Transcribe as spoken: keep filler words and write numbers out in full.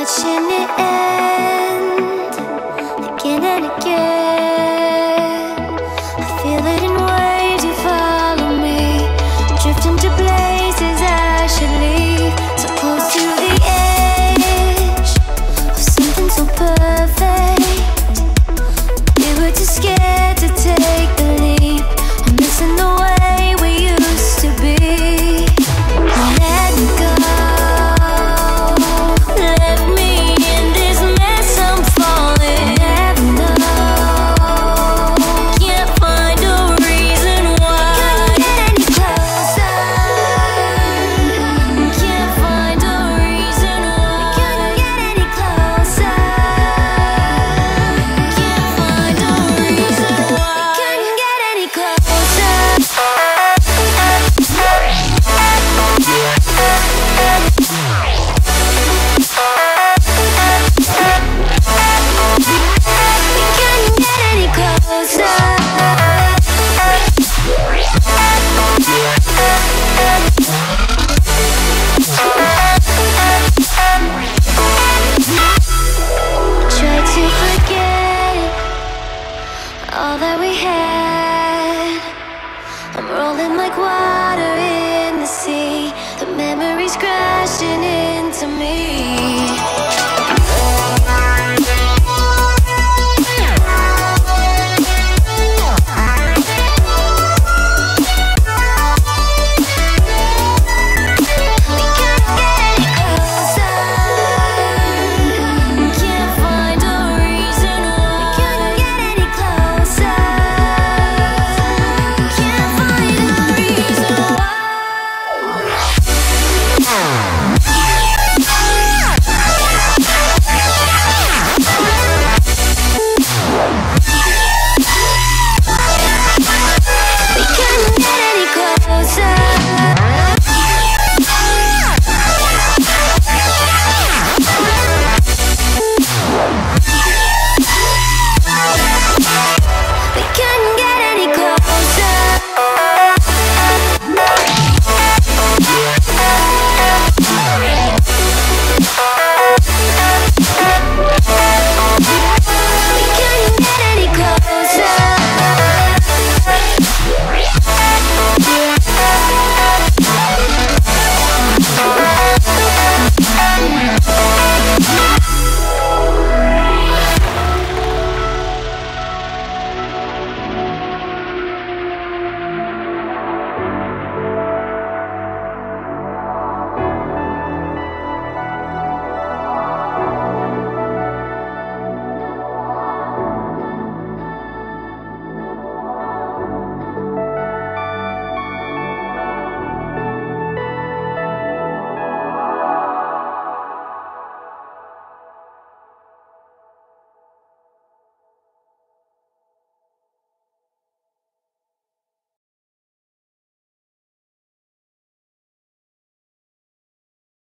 watching it end again and again. I feel it in waves, you follow me, drifting to places I should leave. So close to the edge of something so perfect. We were too scared to take the leap. I'm missing the way we used to be. Let me go. All that we had, I'm rolling like water in the sea. The memories crashing into me.